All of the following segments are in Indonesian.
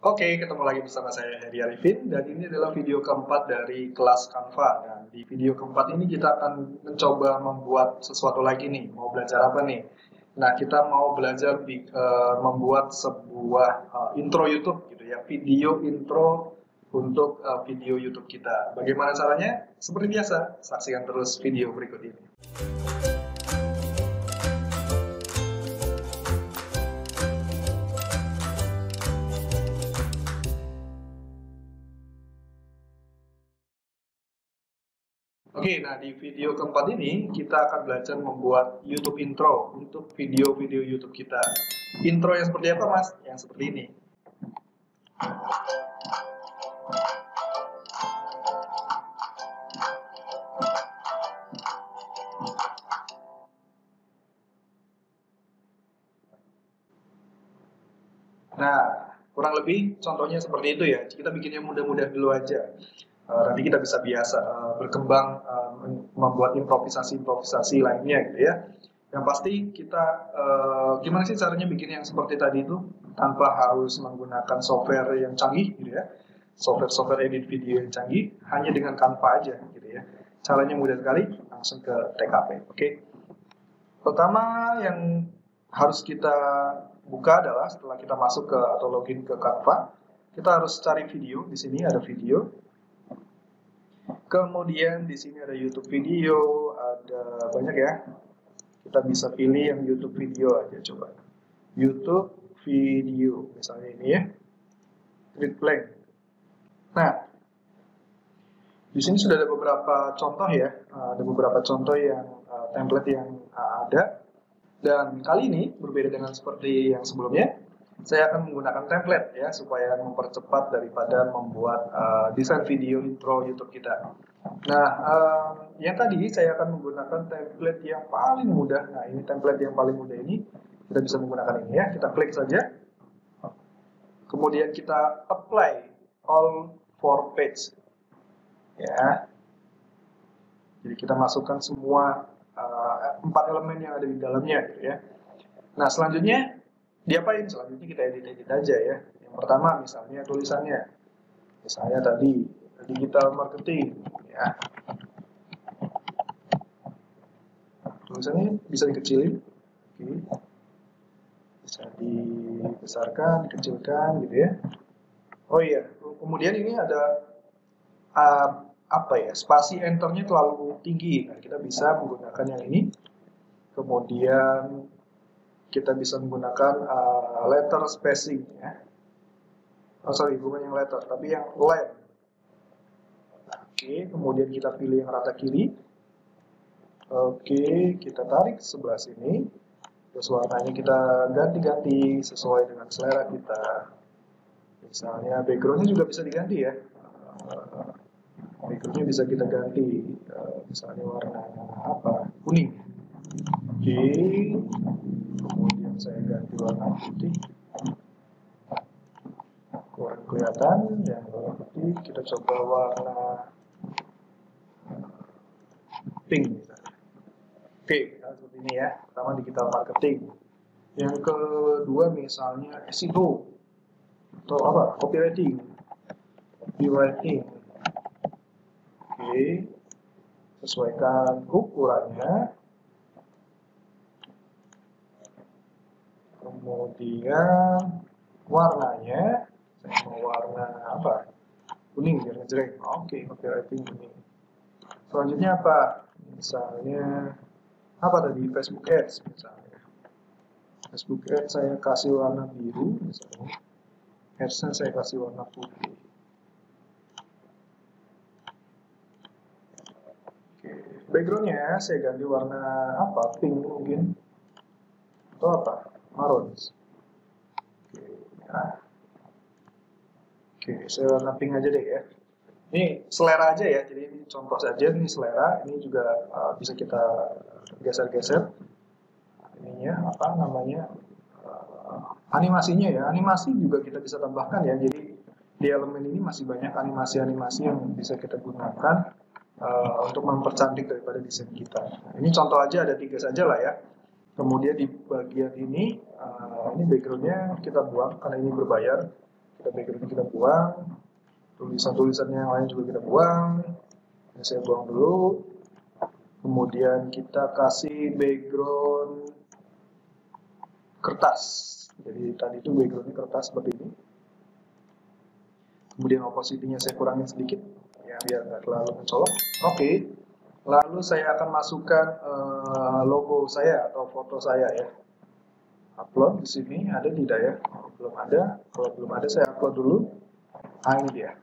Oke, ketemu lagi bersama saya Heri Arifin dan ini adalah video keempat dari kelas Canva. Dan di video keempat ini kita akan mencoba membuat sesuatu lagi nih. Mau belajar apa nih? Nah, kita mau belajar membuat sebuah intro YouTube gitu ya, video intro untuk video YouTube kita. Bagaimana caranya? Seperti biasa, saksikan terus video berikut ini. Oke, nah di video keempat ini kita akan belajar membuat YouTube intro untuk video-video YouTube kita. Intro yang seperti apa, Mas? Yang seperti ini. Nah, kurang lebih contohnya seperti itu ya. Kita bikin yang mudah-mudah dulu aja. Nanti kita bisa biasa berkembang membuat improvisasi-improvisasi lainnya gitu ya. Yang pasti kita gimana sih caranya bikin yang seperti tadi itu tanpa harus menggunakan software yang canggih gitu ya. Software edit video yang canggih hanya dengan Canva aja gitu ya. Caranya mudah sekali, langsung ke TKP. Oke. Pertama yang harus kita buka adalah setelah kita masuk ke atau login ke Canva, kita harus cari video. Di sini ada video. Kemudian di sini ada YouTube video, ada banyak ya. Kita bisa pilih yang YouTube video aja coba. YouTube video, misalnya ini ya. Klik play. Nah, di sini sudah ada beberapa contoh ya. Ada beberapa contoh yang template yang ada. Dan kali ini berbeda dengan seperti yang sebelumnya. Saya akan menggunakan template ya supaya mempercepat daripada membuat desain video intro YouTube kita. Nah, yang tadi saya akan menggunakan template yang paling mudah. Nah, ini template yang paling mudah ini kita bisa menggunakan ini ya. Kita klik saja. Kemudian kita apply all for page. Ya. Jadi kita masukkan semua 4 elemen yang ada di dalamnya gitu ya. Nah, selanjutnya diapain? Selanjutnya kita edit aja ya. Yang pertama misalnya tulisannya. Misalnya tadi digital marketing ya. Tulisannya bisa dikecilin. Oke. Bisa dibesarkan, dikecilkan gitu ya. Oh iya, kemudian ini ada spasi enternya terlalu tinggi. Nah, kita bisa menggunakan yang ini. Kemudian kita bisa menggunakan letter spacing ya. Oh sorry, bukan yang letter, tapi yang line. Oke, kemudian kita pilih yang rata kiri. Oke, kita tarik ke sebelah sini. Terus warnanya kita ganti-ganti sesuai dengan selera kita. Misalnya backgroundnya juga bisa diganti ya. Backgroundnya bisa kita ganti. Misalnya warna apa? Kuning. Oke, kemudian saya ganti warna putih. Kurang kelihatan, yang warna putih kita coba warna pink misalnya. Oke, seperti ini ya. Pertama digital marketing. Yang kedua misalnya SEO atau apa? Copywriting. Oke, sesuaikan ukurannya. Kemudian warnanya, saya mau warna apa? Kuning biar ngejreng. Oke, copywriting kuning. Selanjutnya apa? Misalnya apa tadi? Facebook Ads misalnya. Facebook Ads saya kasih warna biru misalnya. Ads-nya saya kasih warna putih. Oke, backgroundnya saya ganti warna apa? Pink mungkin. Atau apa? Maroon. Oke, nah. Oke, saya warna pink aja deh ya. Ini selera aja ya, jadi ini contoh saja, ini selera, ini juga bisa kita geser-geser. Ininya apa namanya, animasinya ya, animasi juga kita bisa tambahkan ya, jadi di elemen ini masih banyak animasi-animasi yang bisa kita gunakan untuk mempercantik daripada desain kita. Nah, ini contoh aja, ada 3 saja lah ya. Kemudian di bagian ini backgroundnya kita buang karena ini berbayar. Kita background kita buang, tulisan-tulisannya yang lain juga kita buang. Ini saya buang dulu. Kemudian kita kasih background kertas. Jadi tadi itu backgroundnya kertas seperti ini. Kemudian opacity-nya saya kurangin sedikit, ya biar nggak terlalu mencolok. Oke. Lalu saya akan masukkan logo saya atau foto saya ya. Upload di sini ada tidak ya? Belum ada. Kalau belum ada saya upload dulu. Nah, ini dia.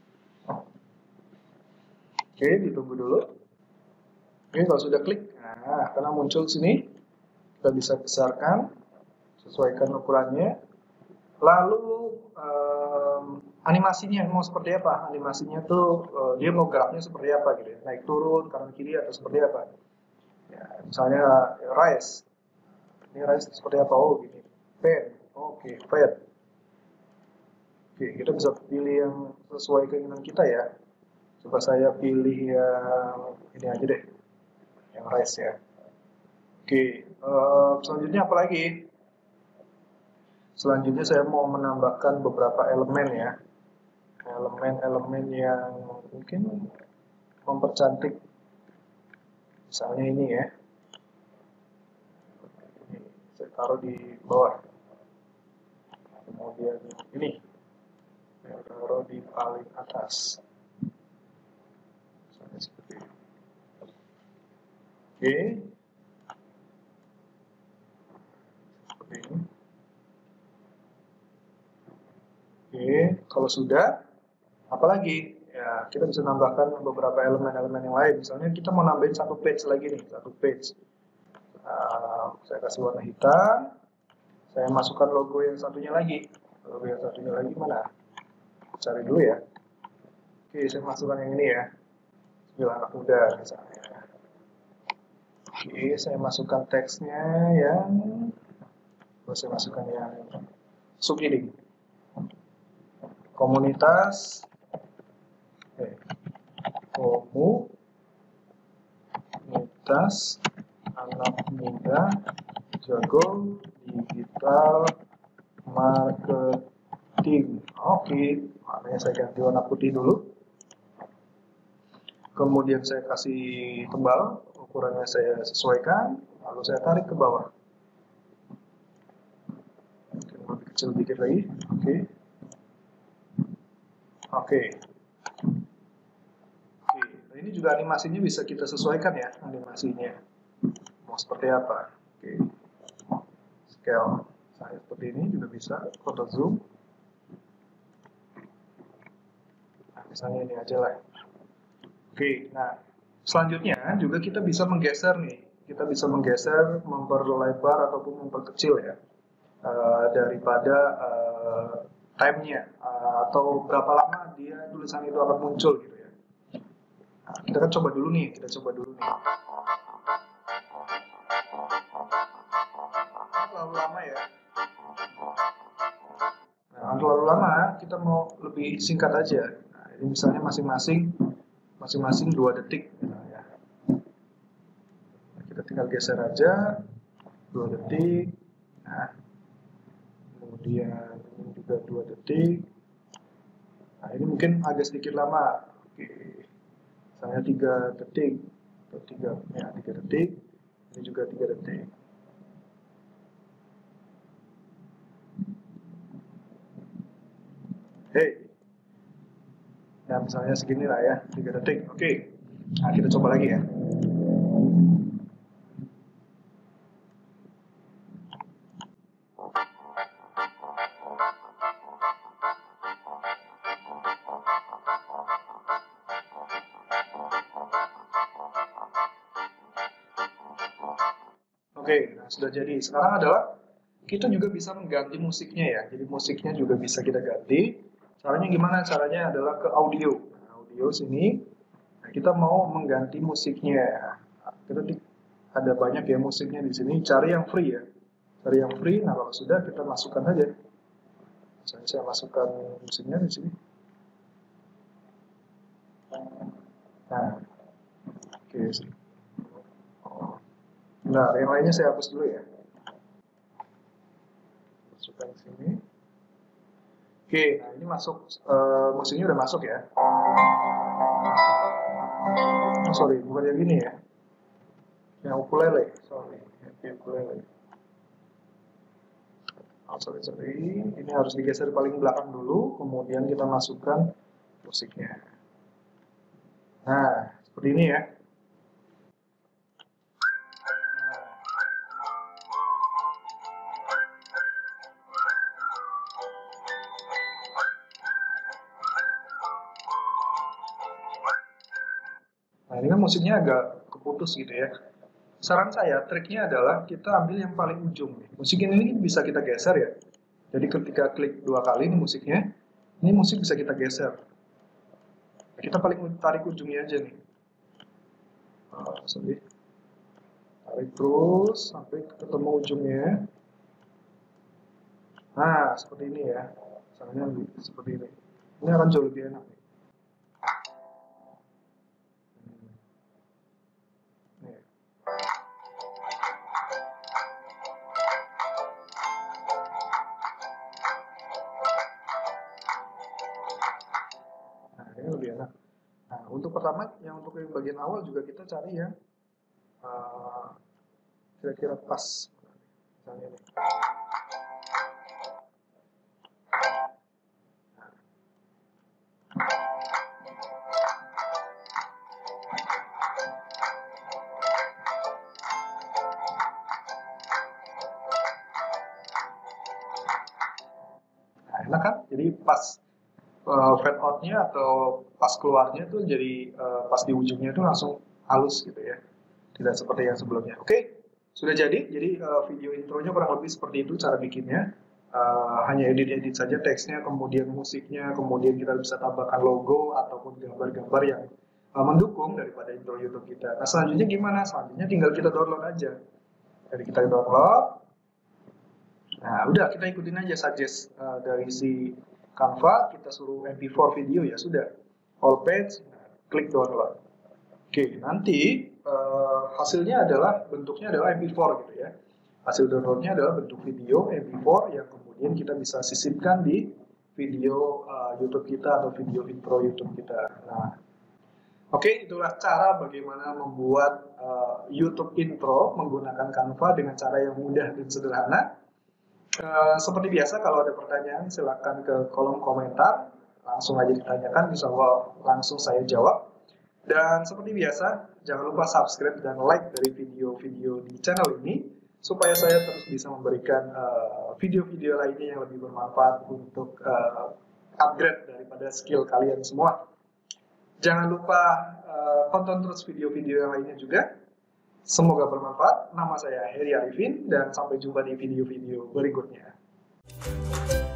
Oke, ditunggu dulu. Oke, kalau sudah klik, nah karena muncul sini, kita bisa besarkan, sesuaikan ukurannya. Lalu animasinya mau seperti apa? Animasinya tuh dia mau geraknya seperti apa gitu ya? Naik turun, kanan kiri atau seperti apa? Ya, misalnya rise. Ini rise seperti apa? Oh gini. Pen. Oke, fade. Oke, kita bisa pilih yang sesuai keinginan kita ya. Coba saya pilih yang ini aja deh, yang rise ya. Oke, selanjutnya apa lagi? Selanjutnya saya mau menambahkan beberapa elemen ya. Elemen-elemen yang mungkin mempercantik. Misalnya ini ya. Ini saya taruh di bawah. Kemudian ini saya taruh di paling atas. Misalnya seperti ini. Oke. Seperti ini. Oke, kalau sudah, apalagi ya kita bisa nambahkan beberapa elemen-elemen yang lain. Misalnya kita mau nambahin satu page lagi nih, satu page. Saya kasih warna hitam. Saya masukkan logo yang satunya lagi. Logo yang satunya lagi mana? Cari dulu ya. Oke, saya masukkan yang ini ya. Sembilan anak muda misalnya. Oke, saya masukkan teksnya yang, saya masukkan yang subheading. Komunitas komunitas anak muda jago digital marketing. Oke, makanya saya ganti warna putih dulu. Kemudian saya kasih tebal, ukurannya saya sesuaikan, lalu saya tarik ke bawah. Mungkin lebih kecil dikit lagi. Oke. Oke. Nah, ini juga animasinya bisa kita sesuaikan ya, animasinya. Mau seperti apa? Oke. Scale saya seperti ini juga bisa, foto zoom. Nah, misalnya ini aja lah. Oke, nah selanjutnya juga kita bisa menggeser nih. Kita bisa menggeser, memperlebar ataupun memperkecil ya. Daripada time-nya atau berapa lama dia tulisan itu akan muncul gitu ya. Nah, kita kan coba dulu nih, Terlalu lama ya. Nah, terlalu lama kita mau lebih singkat aja. Nah, ini misalnya masing-masing 2 detik. Nah, ya. Kita tinggal geser aja 2 detik. Nah, kemudian ini juga 2 detik. Nah, ini mungkin agak sedikit lama. Oke. Misalnya 3 detik atau 3 detik. Ini juga 3 detik. Hey. Nah, misalnya segini lah ya, 3 detik. Oke. Nah, kita coba lagi ya. Oke, nah sudah jadi. Sekarang adalah kita juga bisa mengganti musiknya ya. Jadi musiknya juga bisa kita ganti. Caranya gimana? Caranya adalah ke audio. Nah, audio sini. Nah, kita mau mengganti musiknya. Nah, kita ada banyak ya musiknya di sini. Cari yang free ya. Cari yang free. Nah, kalau sudah kita masukkan aja. Saya masukkan musiknya di sini. Nah, oke. Nah, yang lainnya saya hapus dulu ya. Masukkan ke sini. Oke, nah ini masuk, musiknya udah masuk ya. Oh, sorry, bukan yang ini ya. Yang ukulele, sorry. Yang ukulele. Oh, sorry. Ini harus digeser paling belakang dulu, kemudian kita masukkan musiknya. Nah, seperti ini ya. Nah, ini kan musiknya agak keputus gitu ya. Saran saya, triknya adalah kita ambil yang paling ujung. Musik ini bisa kita geser ya. Jadi ketika klik 2 kali ini musiknya, ini musik bisa kita geser. Kita paling tarik ujungnya aja nih. Sorry. Tarik terus sampai ketemu ujungnya. Nah, seperti ini ya. Misalnya seperti ini. Ini akan jauh lebih enak. Nih. Nah, ini lebih enak. Nah, untuk pertama, yang untuk yang bagian awal juga kita cari yang kira-kira pas. Misalnya nih. Nah, enak kan? Jadi pas fade out-nya atau pas keluarnya tuh jadi pas di ujungnya tuh langsung halus gitu ya. Tidak seperti yang sebelumnya. Oke, sudah jadi. Jadi video intronya kurang lebih seperti itu cara bikinnya. Hanya edit-edit saja teksnya, kemudian musiknya, kemudian kita bisa tambahkan logo ataupun gambar-gambar yang mendukung daripada intro YouTube kita. Nah, selanjutnya gimana? Selanjutnya tinggal kita download aja. Jadi kita download. Nah, udah kita ikutin aja suggest dari si Canva, kita suruh MP4 video ya sudah. All page, klik download. Oke, nanti hasilnya adalah bentuknya adalah MP4 gitu ya. Hasil downloadnya adalah bentuk video MP4 yang kemudian kita bisa sisipkan di video YouTube kita atau video intro YouTube kita. Nah, oke, itulah cara bagaimana membuat YouTube intro menggunakan Canva dengan cara yang mudah dan sederhana. Seperti biasa, kalau ada pertanyaan silakan ke kolom komentar, langsung aja ditanyakan, insya Allah langsung saya jawab. Dan seperti biasa, jangan lupa subscribe dan like dari video-video di channel ini, supaya saya terus bisa memberikan video-video lainnya yang lebih bermanfaat untuk upgrade daripada skill kalian semua. Jangan lupa tonton terus video-video yang lainnya juga. Semoga bermanfaat. Nama saya Heri Arifin dan sampai jumpa di video-video berikutnya.